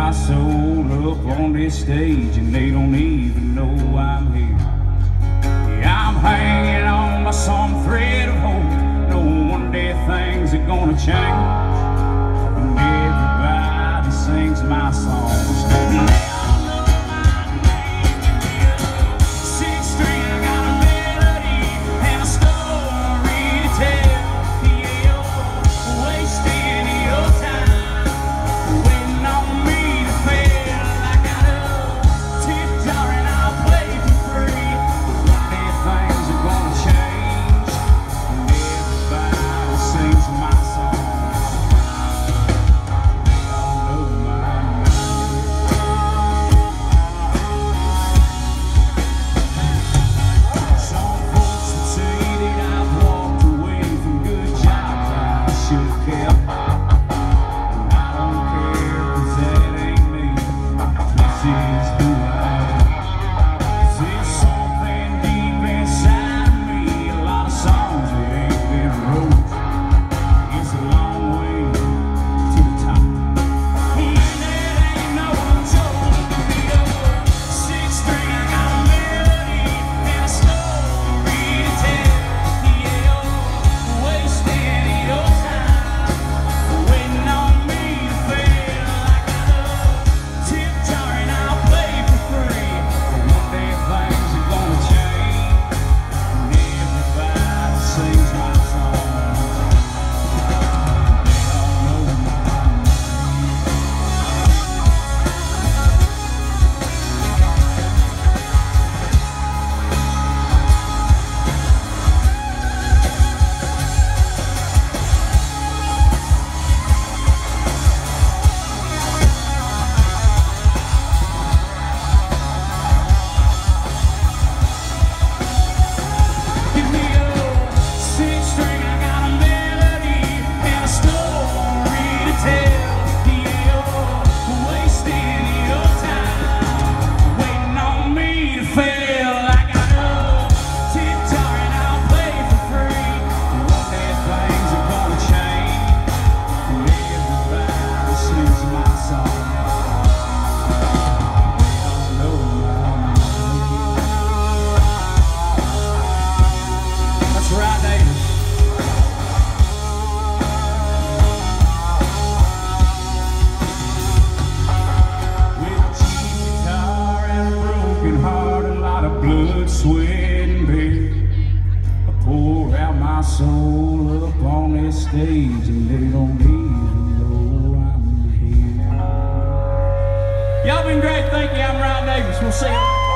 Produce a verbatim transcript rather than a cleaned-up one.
my soul up on this stage, and they don't even know I'm here. Yeah, I'm hanging on by some thread of hope, knowing one day things are gonna change, and everybody sings my songs. Blood, sweat, and beer. I pour out my soul up on this stage, and they don't even know I'm here. Y'all been great, thank you. I'm Rye Davis. We'll see you.